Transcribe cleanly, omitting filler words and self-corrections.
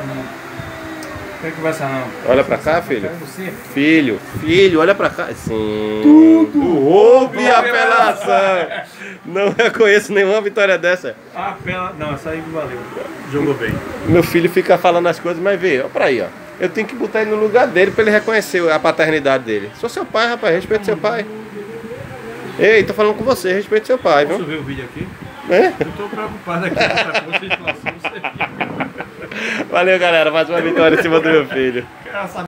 Quer conversar não? Olha pra cá, filho. Você? Filho, olha pra cá. Sim. Tudo. Houve apelação. Não reconheço nenhuma vitória dessa. Não, essa aí valeu. Jogou bem. Meu filho fica falando as coisas, mas vê, olha pra aí, ó. Eu tenho que botar ele no lugar dele pra ele reconhecer a paternidade dele. Sou seu pai, rapaz, respeita seu pai. Ei, tô falando com você, respeita seu pai, viu? Posso ver o vídeo aqui? É? Eu tô preocupado aqui com a situação. Valeu, galera, mais uma vitória em cima do meu filho.